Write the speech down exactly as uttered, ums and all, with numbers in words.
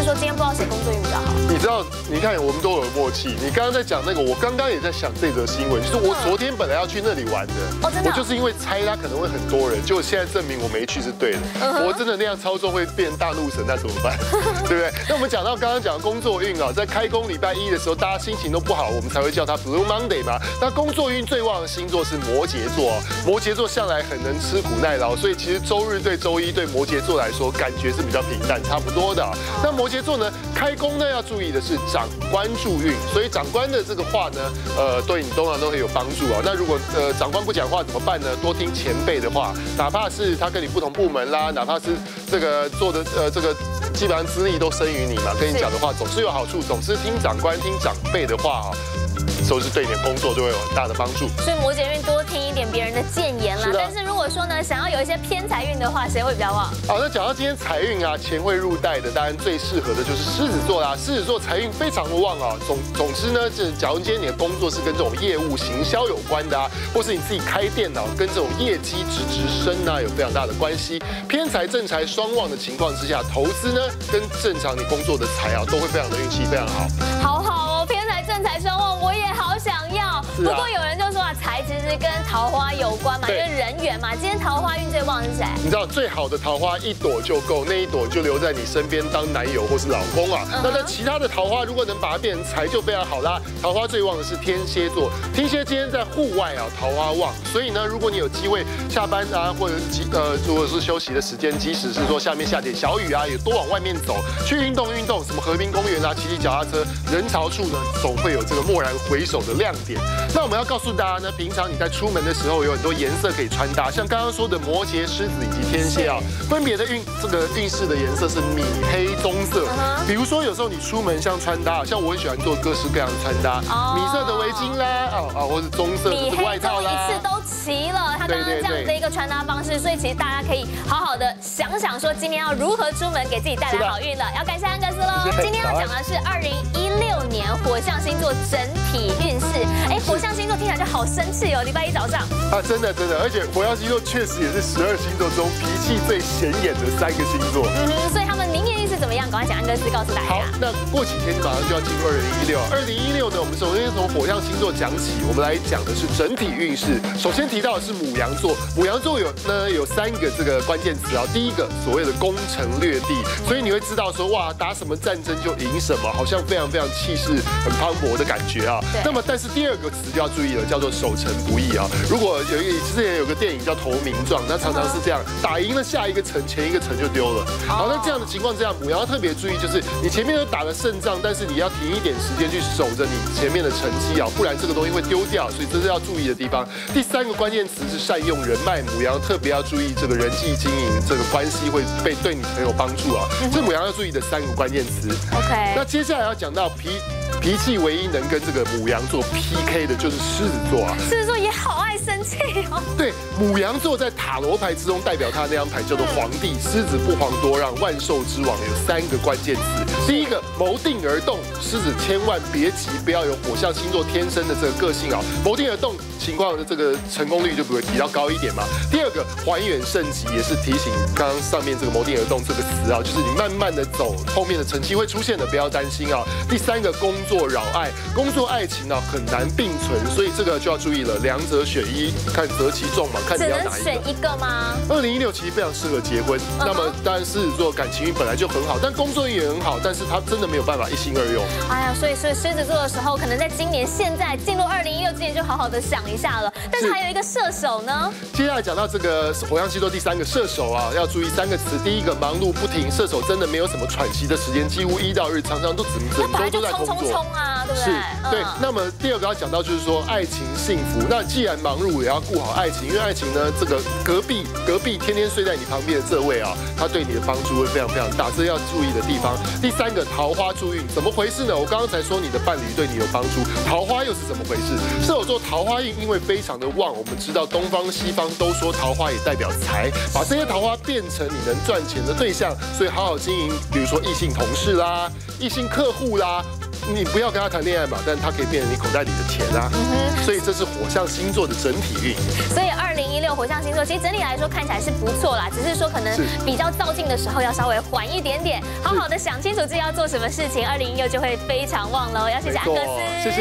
说今天不知道谁工作运比较好？ 你知道，你看我们都有默契。你刚刚在讲那个，我刚刚也在想这则新闻，就是我昨天本来要去那里玩的， 哦，真的， 我就是因为猜他可能会很多人，结果现在证明我没去是对的。我真的那样操作会变大怒神，那怎么办？对不对？那我们讲到刚刚讲工作运啊，在开工礼拜一的时候，大家心情都不好，我们才会叫它 Blue Monday 嘛。那工作运最旺的星座是摩羯座，摩羯座向来很能吃苦耐劳，所以其实周日对周一对摩羯座来说，感觉是比较平淡，差不多的。那摩羯座呢，开工呢要注意的是长官助运，所以长官的这个话呢，呃，对你通常都会有帮助啊。那如果呃长官不讲话怎么办呢？多听前辈的话，哪怕是他跟你不同部门啦，哪怕是这个做的呃这个基本上资历都深于你嘛，跟你讲的话总是有好处，总是听长官听长辈的话啊。都是对你的工作就会有很大的帮助， 所以摩羯运多听一点别人的谏言啦。但是如果说呢，想要有一些偏财运的话，谁会比较旺？ 好，那讲到今天财运啊，钱会入袋的，当然最适合的就是狮子座啦。狮子座财运非常的旺啊。总总之呢，这假如今天你的工作是跟这种业务行销有关的啊，或是你自己开电脑跟这种业绩直直升啊有非常大的关系。偏财正财双旺的情况之下，投资呢跟正常你工作的财啊都会非常的运气非常好。 好好哦，偏财正财双旺，我也好想要。不过有人就说啊，财其实跟桃花有关嘛，因为人缘嘛。今天桃花运最旺的是谁？ 你知道最好的桃花一朵就够，那一朵就留在你身边当男友或是老公啊。那在其他的桃花，如果能把它变成财就非常好啦。桃花最旺的是天蝎座，天蝎今天在户外啊，桃花旺，所以呢，如果你有机会下班啊，或者是呃，如果是休息的时间，即使是说下面下点小雨啊，也多往外面走，去运动运动，什么河滨公园啊，骑骑脚踏车，人潮处呢总会有这个蓦然回首的亮点。那我们要告诉大家呢，平常你在出门的时候有很多颜色可以穿搭，像刚刚说的摩羯、狮子以及天蝎啊，分别的运这个运势的颜色是米、黑、棕色。比如说有时候你出门像穿搭，像我很喜欢做各式各样的穿搭，米色的围巾啦，啊啊，或是棕色的外套啦， 一次都齐了。他刚刚这样的一个穿搭方式，所以其实大家可以好好的想想说，今天要如何出门给自己带来好运了。要感谢安格斯喽。今天要讲的是二零一六年火象星座整体运势。哎，火象星座听起来就好生气哦，礼拜一早上。 啊，真的真的，而且火象星座确实也是十二星座中脾气最显眼的三个星座。 嗯哼，所以他们明年运势怎么样？赶快请安格斯告诉大家。 好，那过几天马上就要进入二零一六。二零一六呢，我们首先从火象星座讲起，我们来讲的是整体运势。首先提到的是牡羊座，牡羊座有呢有三个这个关键词啊。第一个所谓的攻城略地，所以你会知道说哇，打什么战争就赢什么，好像非常非常气势很磅礴的感觉啊。那么但是第二个词就要注意了，叫做守城不易啊。如果有一个之前有个电影叫《投名状》，那常常是这样，打赢了下一个城，前一个城就丢了。好，那这样的情况之下，牡羊要特别注意，就是你前面都打了胜仗，但是你要停一点时间去守着你前面的成绩啊，不然这个东西会丢掉，所以这是要注意的地方。第三个关键词是善用人脉，牡羊特别要注意这个人际经营，这个关系会被对你很有帮助啊，这是牡羊要注意的三个关键词。 OK， 那接下来要讲到脾脾气唯一能跟这个牡羊座 P K 的就是狮子座啊， 狮子座也好爱生气哦。 对，牡羊座在塔罗牌之中代表他那张牌叫做皇帝，狮子不遑多让，万兽之王有三个关键词。第一个谋定而动，狮子千万别急，不要有火象星座天生的这个个性啊，谋定而动情况的这个成功率就会比较高一点嘛。第二个还原胜己，也是提醒刚刚上面这个谋定而动这个词啊，就是你慢慢的走，后面的成绩会出现的，不要担心啊。第三个工作扰爱，工作爱情啊很难并存，所以这个就要注意了，两者选一，看择其重嘛，看你要哪一个。 只能选一个吗？ 二零一六其实非常适合结婚，那么当然狮子座感情运本来就很好，但工作运也很好，但是他真的没有办法一心二用。哎呀，所以所以狮子座的时候，可能在今年现在进入二零一六之前就好好的想一下了。但是还有一个射手呢， 接下来讲到这个火象星座第三个射手啊，要注意三个词。第一个忙碌不停，射手真的没有什么喘息的时间，几乎一到日常常都整整周都在工作。冲冲冲啊，对不对？ 是，对。那么第二个要讲到就是说爱情幸福，那既然忙碌，也要顾好爱情，因为爱情呢，这个隔壁隔壁天天睡在你旁边的这位啊，他对你的帮助会非常非常大，这是要注意的地方。第三个桃花助运，怎么回事呢？我刚刚才说你的伴侣对你有帮助，桃花又是怎么回事？射手座桃花运因为非常的旺，我们知道东方西方都说桃花也代表财，把这些桃花变成你能赚钱的对象，所以好好经营，比如说异性同事啦、异性客户啦。你不要跟他谈恋爱嘛，但他可以变成你口袋里的钱啊。嗯、所以这是火象星座的整体运。 所以二零一六六火象星座，其实整体来说看起来是不错啦，只是说可能比较躁进的时候要稍微缓一点点，好好的想清楚自己要做什么事情，二零一六就会非常旺喽。要谢谢安格斯， 谢谢。